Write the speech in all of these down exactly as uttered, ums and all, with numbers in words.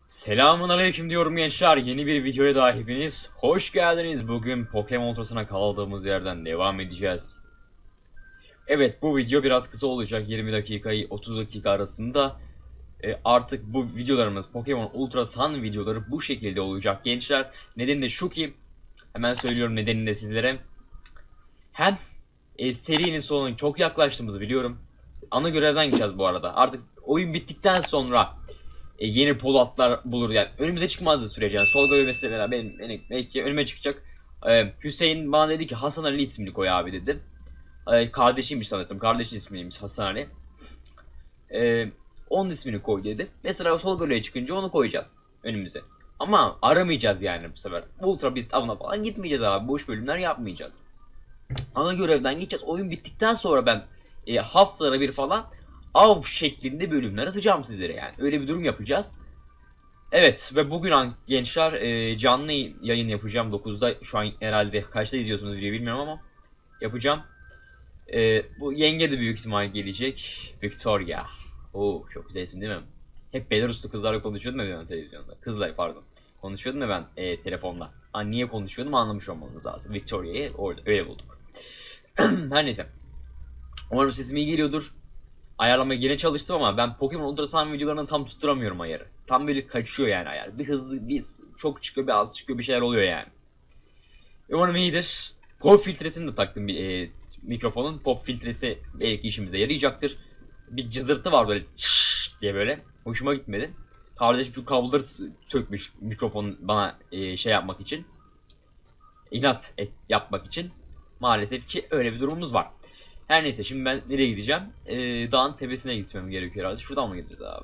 Selamun aleyküm diyorum gençler. Yeni bir videoya daha hepiniz hoş geldiniz. Bugün Pokemon Ultra'sına kaldığımız yerden devam edeceğiz. Evet, bu video biraz kısa olacak. yirmi dakikayı otuz dakika arasında. E, artık bu videolarımız Pokemon Ultra Sun videoları bu şekilde olacak gençler. Nedeni de şu ki, hemen söylüyorum nedenini de sizlere. Hem e, serinin sonuna çok yaklaştığımızı biliyorum. Ana görevden gideceğiz bu arada. Artık oyun bittikten sonra e, yeni polatlar bulur yani. Önümüze çıkmadığı sürece yani sol göbeği mesela benim, benim belki önüme çıkacak. E, Hüseyin bana dedi ki Hasan Ali ismini koy abi dedi. E, kardeşiymiş sanırsam. Kardeşin ismiymiş Hasan Ali. E, onun ismini koy dedi. Mesela sol göbeğe çıkınca onu koyacağız önümüze. Ama aramayacağız yani bu sefer. Ultra Beast avına falan gitmeyeceğiz abi. Boş bölümler yapmayacağız. Ana görevden gideceğiz. Oyun bittikten sonra ben e, haftalara bir falan av şeklinde bölümler atacağım sizlere yani. Öyle bir durum yapacağız. Evet ve bugün gençler e, canlı yayın yapacağım dokuzda. Şu an herhalde kaçta izliyorsunuz videoyu bilmiyorum ama yapacağım. E, bu yenge de büyük ihtimal gelecek. Victoria. Oo, çok güzel isim değil mi? Hep Belaruslu kızlarla konuşuyordum ya ben televizyonda. Kızlar pardon. Konuşuyordum ya ben e, telefonla. Ha, niye konuşuyordum anlamış olmanız lazım. Victoria'yı orada öyle bulduk. Her neyse. Umarım sesim iyi geliyordur. Ayarlamaya yine çalıştım ama ben Pokemon Ultra Sun videolarını tam tutturamıyorum ayarı. Tam böyle kaçıyor yani ayar. Bir hızlı, bir çok çıkıyor, bir az çıkıyor, bir şeyler oluyor yani. Umarım iyidir. Pop filtresini de taktım bir e, mikrofonun. Pop filtresi belki işimize yarayacaktır. Bir cızırtı var böyle çış diye böyle. Hoşuma gitmedi. Kardeşim şu kabloları sökmüş mikrofon bana e, şey yapmak için. İnat et, yapmak için. Maalesef ki öyle bir durumumuz var. Her neyse şimdi ben nereye gideceğim? Ee, dağın tepesine gitmem gerekiyor herhalde. Şuradan mı gideceğiz abi?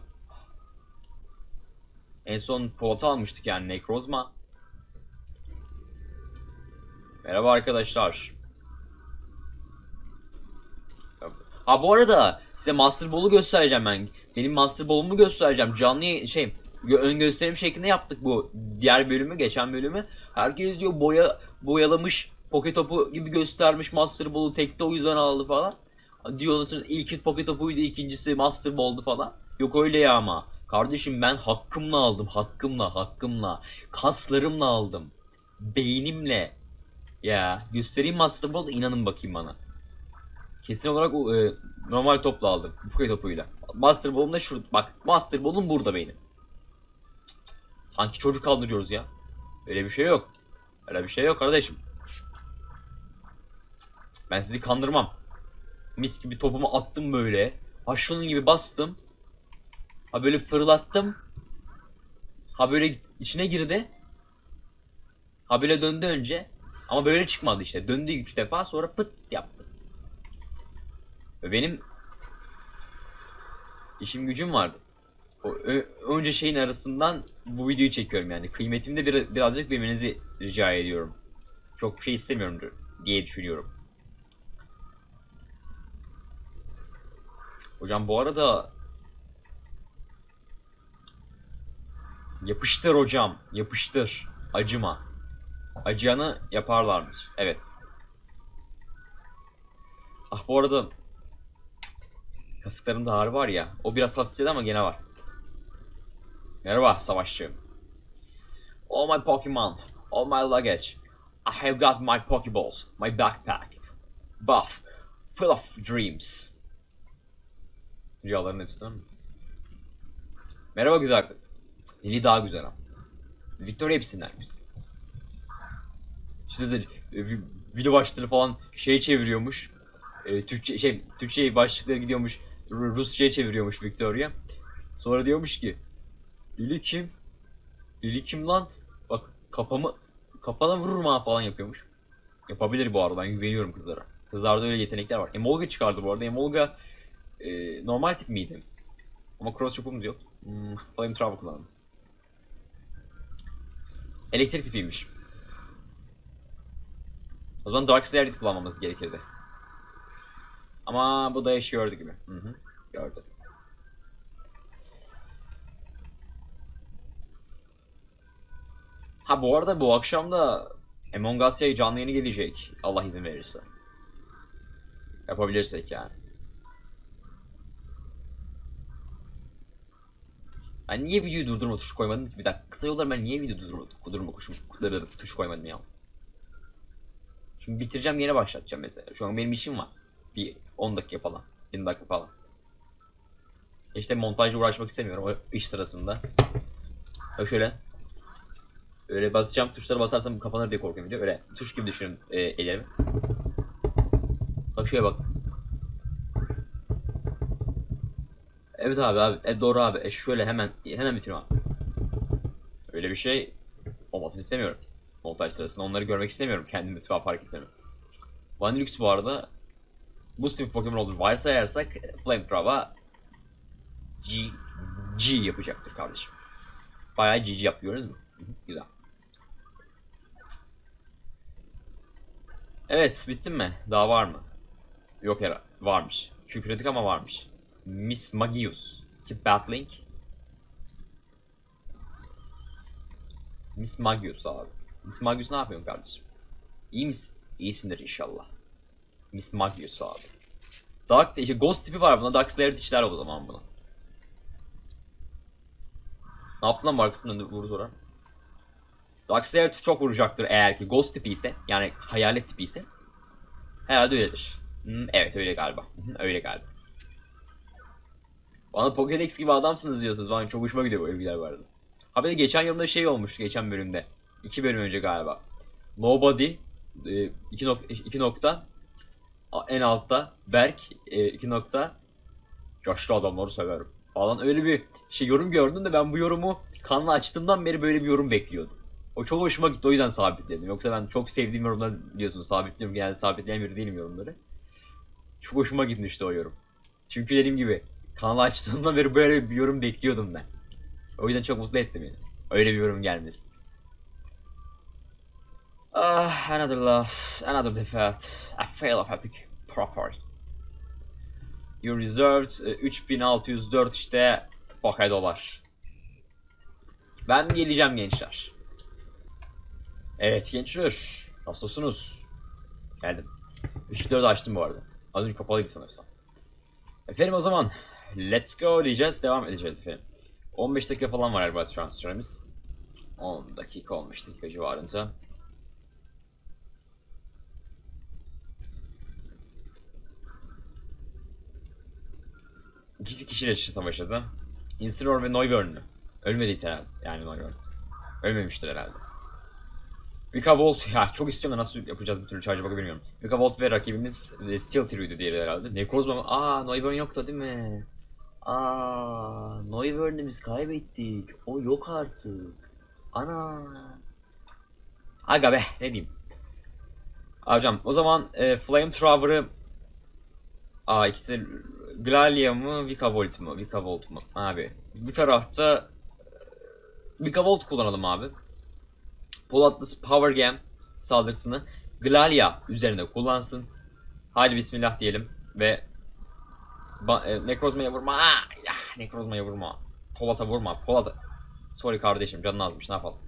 En son Polat'ı almıştık yani Necrozma. Merhaba arkadaşlar. Ha bu arada size Master Ball'u göstereceğim ben. Benim Master Ball'umu göstereceğim. Canlı şey ön gösterim şeklinde yaptık bu diğer bölümü, geçen bölümü. Herkes diyor boya boyalamış Pocket topu gibi göstermiş Master Ball'u tekte o yüzden aldı falan. Diyor ilk Pocket topuydu, ikincisi Master Ball'du falan. Yok öyle ya ama. Kardeşim ben hakkımla aldım, hakkımla, hakkımla. Kaslarımla aldım. Beynimle. Ya göstereyim Master Ball'u inanın bakayım bana. Kesin olarak o e, normal topla aldım. Pocket topuyla. Master Ball'um da şurada. Bak Master Ball'um burada benim. Sanki çocuk kaldırıyoruz ya. Öyle bir şey yok. Öyle bir şey yok kardeşim. Ben sizi kandırmam. Mis gibi topumu attım böyle. Ha şunun gibi bastım. Ha böyle fırlattım. Ha böyle içine girdi. Ha böyle döndü önce. Ama böyle çıkmadı işte. Döndü üç defa sonra pıt yaptı. Ve benim işim gücüm vardı. O, önce şeyin arasından bu videoyu çekiyorum yani. Kıymetimi de bir, birazcık bilmenizi rica ediyorum. Çok bir şey istemiyorum diye düşünüyorum. Hocam bu arada yapıştır hocam. Yapıştır. Acıma. Acıyanı yaparlarmış. Evet. Ah bu arada kasıklarımda ağrı var ya. O biraz hafifledi ama gene var. Merhaba savaşçı. All my Pokemon. All my luggage. I have got my Pokeballs. My backpack. Buff. Full of dreams. Rüyaların hepsi mi? Merhaba güzel kız. Lili daha güzel ama. Victoria hepsinden güzel. İşte video başlıkları falan şey çeviriyormuş. E, Türkçe şey Türkçe başlıkları gidiyormuş. Rusça'ya çeviriyormuş Victoria. Sonra diyormuş ki Lili kim? Lili kim lan? Bak kafamı kafana vururum ha falan yapıyormuş. Yapabilir bu arada ben güveniyorum kızlara. Kızlarda öyle yetenekler var. Emolga çıkardı bu arada. Emolga e, normal tip miydi? Ama cross chop'umuz yok. Hmm, Flamethrower kullandım. Elektrik tipiymiş. O zaman Dark Slayer kullanmamız gerekirdi. Ama bu da iş gördü gibi. Hı hı, gördü. Ha bu arada bu akşam da Among Us'ya canlı yayını gelecek. Allah izin verirse. Yapabilirsek yani. Ben niye videoyu durdurma tuşu koymadım? Bir dakika, kısa yollar ben niye video durdurma, durdurma kuşum, tuşu koymadım ya? Şimdi bitireceğim, yine başlatacağım mesela. Şu an benim işim var. Bir on dakika falan, yirmi dakika falan. İşte montajla uğraşmak istemiyorum o iş sırasında. Bak şöyle. Öyle basacağım, tuşlara basarsam kapanır diye korkuyorum video. Öyle tuş gibi düşünün e, ellerimi. Bak şöyle bak. Evet abi abi, e, doğru abi. E, şöyle hemen hemen bitireyim abi. Öyle bir şey olmasını istemiyorum. Montaj sırasında onları görmek istemiyorum, kendimi tuhaf hareketlerimi. Vanillux bu arada bu tip Pokemon olduğunu varsayarsak Flamethrow'a G, G yapacaktır kardeşim. Bayağı G G yapıyoruz mu? Güzel. Evet, bittin mi? Daha var mı? Yok herhalde. Varmış. Kükredik ama varmış. Miss Magius. Keep battling. Miss Magius abi. Miss Magius ne yapıyorsun kardeşim? İyi misin? İyisindir inşallah. Miss Magius abi. Dark, işte Ghost tipi var buna. Dark Slayer dişler o zaman buna. Ne yaptın lan Marcus'un önünde vurur sonra? Dark Slayer çok vuracaktır eğer ki Ghost tipi ise. Yani hayalet tipi ise. Herhalde öyledir. Hmm, evet öyle galiba. Öyle galiba. Bana Pokédex gibi adamsınız diyorsunuz. Bana çok hoşuma gidiyor bu övgüler vardı. Ha bir de geçen yorumda şey olmuştu geçen bölümde. iki bölüm önce galiba. Nobody e, iki, nok iki nokta en altta Berk e, iki nokta yaşlı adamları severim falan, öyle bir şey yorum gördüm de ben bu yorumu kanalı açtığımdan beri böyle bir yorum bekliyordum. O çok hoşuma gitti, o yüzden sabitledim. Yoksa ben çok sevdiğim yorumları biliyorsunuz sabitliyorum. Genelde sabitleyen biri değilim yorumları. Çok hoşuma gitmişti o yorum. Çünkü dediğim gibi kanalı açtığımdan beri böyle bir yorum bekliyordum ben. O yüzden çok mutlu etti beni. Öyle bir yorum gelmesi. Ah, another loss, another defeat. A fail of epic proper. You reserved üç bin altı yüz dört işte bakay dolar. Ben geleceğim gençler. Evet gençler, nasılsınız? Geldim. üç dört açtım bu arada. Az önce kapalıydı sanırsam. Efendim o zaman let's go diyeceğiz, devam edeceğiz efendim. on beş dakika falan var galiba şu an süremiz. on dakika on beş dakika civarında. İkisi kişiyle savaşacağız. Incineroar ve Noivern'ü. Ölmediyse herhalde. Yani Noivern. Ölmemiştir herhalde. Vikavolt, ya çok istiyorum da nasıl yapacağız bir türlü charge'a bakı bilmiyorum. Vikavolt ve rakibimiz Steel Trio'ydu diğeri herhalde. Necrozma mı? Aaa Noivern yoktu değil mi? Aaa Noivern'ı biz kaybettik. O yok artık. Ana. Aga be ne diyeyim. Hocam o zaman e, Flamethrower'ı Aa ikisi Glalia mı Vikavolt mu? Vikavolt mu? Abi bu tarafta Vikavolt kullanalım abi. Polatlı Power Gem saldırısını Glalia üzerine kullansın. Haydi bismillah diyelim ve e, Necrozma'ya vurma. Aa, ya, Necrozma'ya vurma. Polat'a vurma. Polat. Sorry kardeşim, canın azmış, ne yapalım.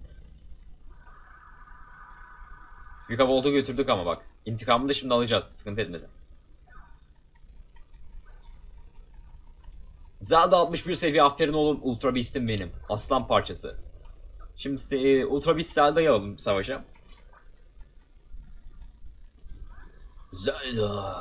Vikavolt'u götürdük ama bak. İntikamını da şimdi alacağız. Sıkıntı etmedi. Zelda altmış bir seviye, aferin oğlum, Ultra Beast'im benim. Aslan parçası. Şimdi e, Ultra Beast Zelda'yı alalım savaşa. Zelda.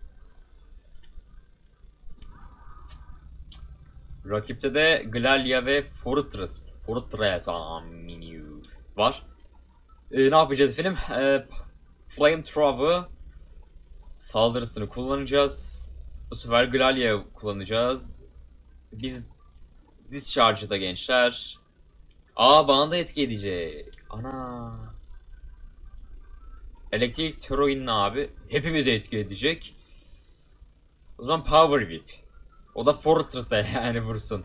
Rakipte de Glalia ve Fortress. Fortress var. Ee, ne yapacağız efendim? Ee, Flamethrower saldırısını kullanacağız. Bu sefer Glalia kullanacağız. Biz Discharge'ı da gençler. Aa bana da etki edecek. Ana. Elektrik Teroin'in abi hepimize etki edecek. O zaman Power Whip. O da Fortress'e yani vursun.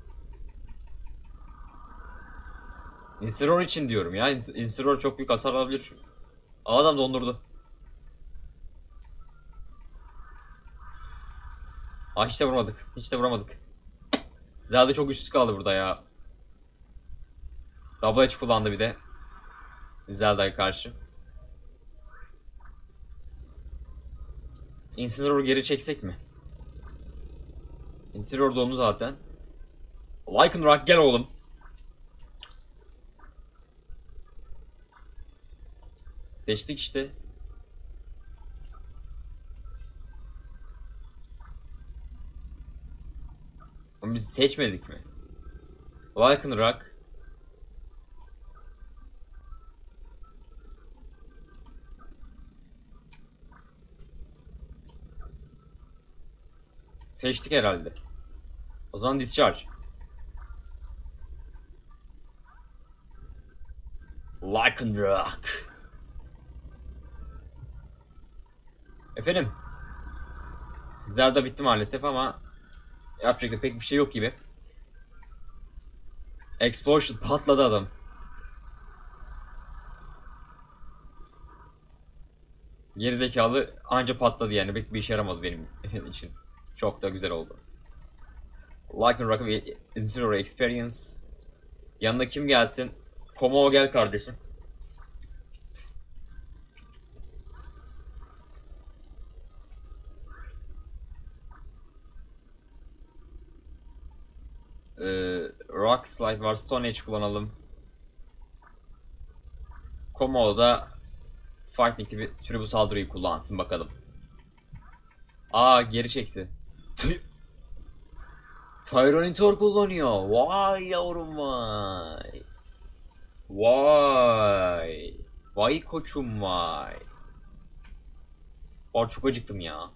Incineroar için diyorum ya. Incineroar çok büyük hasar alabilir. Adam dondurdu. Aa hiç de vurmadık. Hiç de vuramadık. Zelda çok güçsüz kaldı burada ya. Double Edge kullandı bir de. Zelda'ya karşı. Incineroar'u geri çeksek mi? Incineroar donu zaten. Lycanroc gel oğlum. Seçtik işte. Ama biz seçmedik mi? Lycanroc. Seçtik herhalde. O zaman discharge. Lycanroc. Efendim. Zelda bitti maalesef ama yapacak pek bir şey yok gibi. Explosion patladı adam. Gerizekalı anca patladı yani, pek bir işe yaramadı benim için. Çok da güzel oldu. Lycanroc ve Zero Experience. Yanına kim gelsin? Komo gel kardeşim. Ee, Rock Slide var. Stone Age kullanalım. Komo da Fighting gibi türü bu saldırıyı kullansın bakalım. Aa, geri çekti. Tyranitar kullanıyor. Vay yavrum vay. Vay. Vay koçum vay. Aa, çok acıktım ya.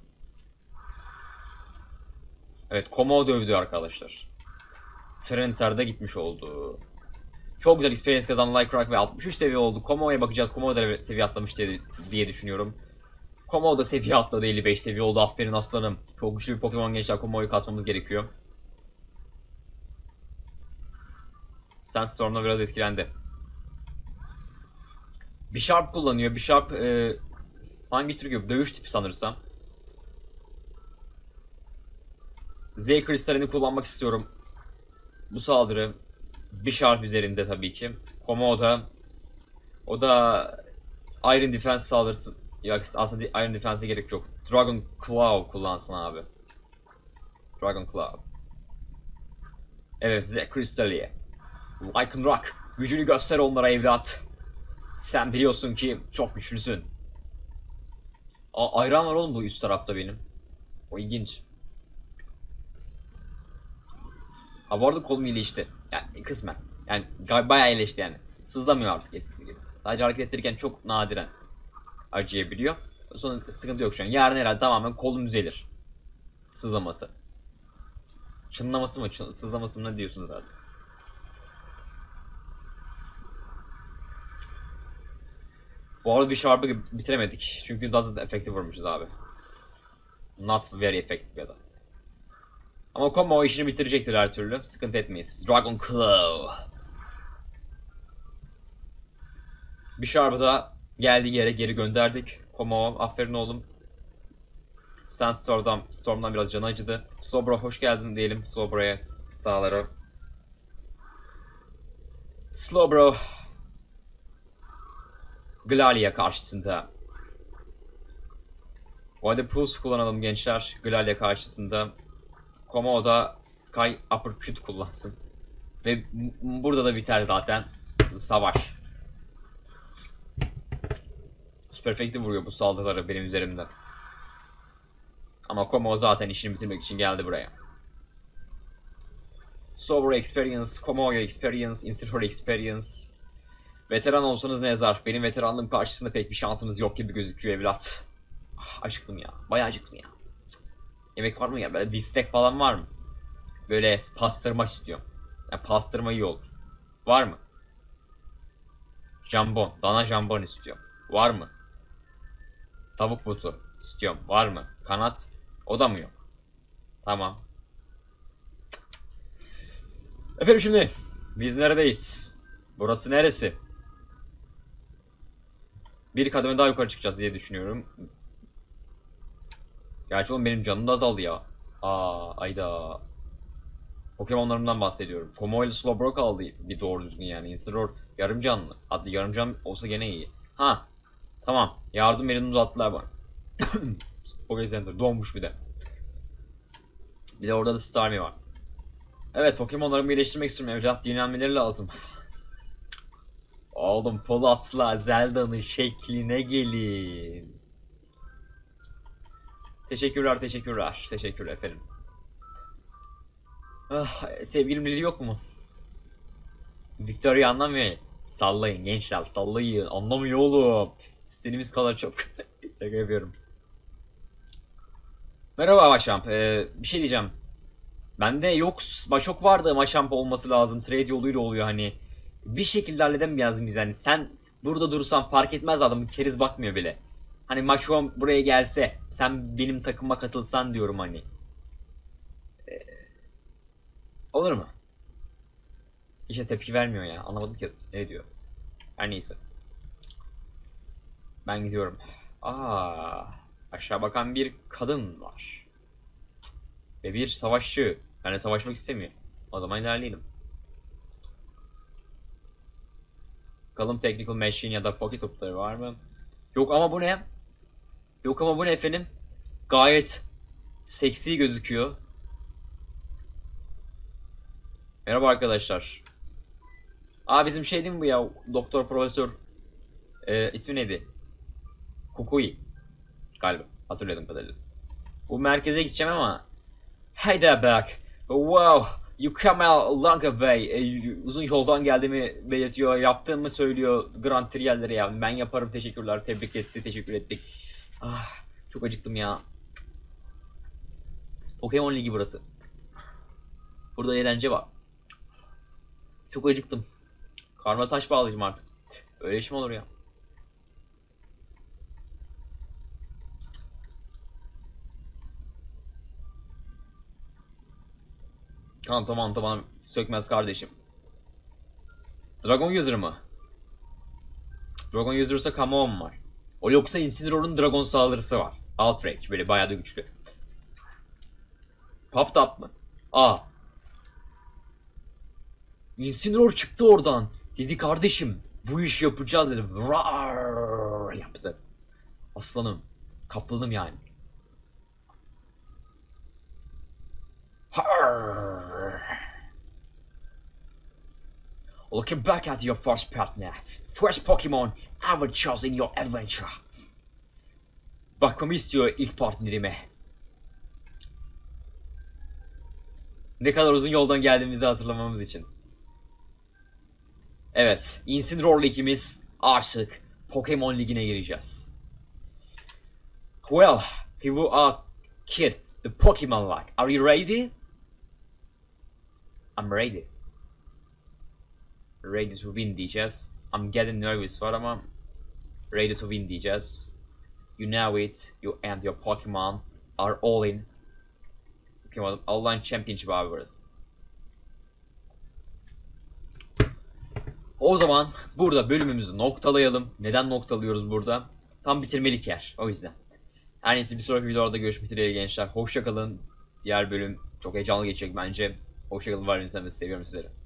Evet, Komo dövdü arkadaşlar. Tyranitar da gitmiş oldu. Çok güzel experience kazandı Lycanroc ve altmış üç seviye oldu. Komo'ya bakacağız. Komo da seviye atlamış diye, diye düşünüyorum. Komo da seviye atladı, elli beş seviye oldu. Aferin aslanım. Çok güçlü bir Pokemon gençler. Komo'yu kasmamız gerekiyor. Sandstorm'la biraz etkilendi. Bisharp kullanıyor. Bisharp e, hangi tür gibi? Dövüş tipi sanırsam. Z kristalini kullanmak istiyorum. Bu saldırı Bisharp üzerinde tabii ki. Komo da o da Iron Defense saldırısı. Ya aslında Iron Defense'e gerek yok. Dragon Claw kullansın abi. Dragon Claw. Evet, Z kristali. Lycanroc, gücünü göster onlara evlat. Sen biliyorsun ki çok güçlüsün. Aa, ayran var oğlum bu üst tarafta benim. O ilginç. Ha, bu arada kolum iyileşti. Yani kısmen. Yani bayağı iyileşti yani. Sızlamıyor artık eskisi gibi. Sadece hareket ettirirken çok nadiren acıyabiliyor. Sonra sıkıntı yok şu an. Yarın herhalde tamamen kolum düzelir. Sızlaması. Çınlaması mı? Çın sızlaması mı ne diyorsunuz artık? Bu arada bir şarpı bitiremedik. Çünkü doesn't effective vurmuşuz abi. Not very effective ya da. Ama Komo o işini bitirecektir her türlü. Sıkıntı etmeyiz. Dragon Claw. Bir şarpı da geldiği yere geri gönderdik. Komo aferin oğlum. Sen Storm'dan, Storm'dan biraz canı acıdı. Slowbro hoş geldin diyelim. Slowbro'ya, starlara. Slowbro. Glalia karşısında. Wide Pulse kullanalım gençler. Glalia karşısında. Komo da Sky Uppercut kullansın. Ve burada da biter zaten savaş. Super effective vuruyor bu saldırıları benim üzerimde. Ama Komo zaten işini bitirmek için geldi buraya. Sober Experience, Komo'ya Experience, Incineroar Experience. Veteran olsanız ne yazar? Benim veteranlığım karşısında pek bir şansınız yok gibi gözüküyor evlat. Ah, acıktım ya. Bayağı acıktım ya. Yemek var mı ya? Böyle biftek falan var mı? Böyle pastırma istiyorum. Yani pastırma iyi olur. Var mı? Jambon. Dana jambon istiyorum. Var mı? Tavuk butu istiyorum. Var mı? Kanat. O da mı yok? Tamam. Efendim şimdi biz neredeyiz? Burası neresi? Bir kademe daha yukarı çıkacağız diye düşünüyorum. Gerçi oğlum benim canım da azaldı ya. Aa, ayda. Pokemonlarımdan bahsediyorum. Komo ile Slowbro kaldı bir doğru düzgün yani. Incineroar yarım canlı. Hatta yarım can olsa gene iyi. Ha. Tamam. Yardım elini uzattılar bana. Poké Center donmuş bir de. Bir de orada da Starmie var. Evet, Pokemon'larımı iyileştirmek istiyorum. Evlat dinlenmeleri lazım. Oğlum, Polat'la Zelda'nın şekline gelin. Teşekkürler, teşekkürler. Teşekkürler efendim. Ah, sevgilim Lili yok mu? Victoria anlamıyor. Sallayın gençler, sallayın. Anlamıyor oğlum. İstediğimiz kadar çok. Şaka yapıyorum. Merhaba Maşamp. Ee, bir şey diyeceğim. Bende yok, Maşok vardı. Maşamp olması lazım. Trade yoluyla oluyor hani. Bir şekilde halledemeyeceğiz biz yani. Sen burada durursan fark etmez, adamın keriz bakmıyor bile. Hani Maşok buraya gelse, sen benim takıma katılsan diyorum hani. Ee, olur mu? İşte tepki vermiyor ya. Anlamadım ki ne diyor. Her neyse. Ben gidiyorum. Aa, aşağı bakan bir kadın var. Ve bir savaşçı. Yani savaşmak istemiyor. O zaman ilerleyelim. Bakalım Technical Machine ya da Pocket Topları var mı? Yok ama bu ne? Yok ama bu ne efendim? Gayet seksi gözüküyor. Merhaba arkadaşlar. Aa, bizim şey değil mi bu ya? Doktor Profesör. Ee, ismi neydi? Kukui. Galiba. Hatırladım kadarıyla. Bu merkeze gideceğim ama. Hey there back. Wow. You come a long way. Ee, uzun yoldan geldiğimi belirtiyor. Yaptığımı söylüyor. Grand Trial'lere ya. Ben yaparım, teşekkürler. Tebrik etti. Teşekkür ettik. Ah, çok acıktım ya. Pokemon Ligi burası. Burada eğlence var. Çok acıktım. Karnıma taş bağlayacağım artık. Öyle iş mi olur ya? Tamam tamam tamam. Sökmez kardeşim. Dragon User mı? Dragon User'sa Kamon var. O yoksa Incineroar'un Dragon saldırısı var. Outrage. Böyle bayağı da güçlü. Pop Top mı? Aa. Incineroar çıktı oradan. Dedi kardeşim, bu iş yapacağız dedi. Rar yaptı. Aslanım. Kaplanım yani. Har. Looking back at your first partner, first Pokemon ever chose in your adventure. Bakmamı istiyor ilk partnerime. Ne kadar uzun yoldan geldiğimizi hatırlamamız için. Evet, Incineroar'la ikimiz artık Pokemon Ligi'ne gireceğiz. Well, here we are, kid, the Pokemon League. Are you ready? I'm ready. Ready to win diyeceğiz. I'm getting nervous var ama ready to win diyeceğiz. You know it, you and your Pokemon are all in. Pokemon Online Championship abi burası. O zaman burada bölümümüzü noktalayalım. Neden noktalıyoruz burada? Tam bitirmelik yer. O yüzden. Her neyse, bir sonraki videolarda görüşmek dileğiyle gençler. Hoşça kalın. Diğer bölüm çok heyecanlı geçecek bence. Hoşça kalın. Var mısınız? Seviyorum sizleri.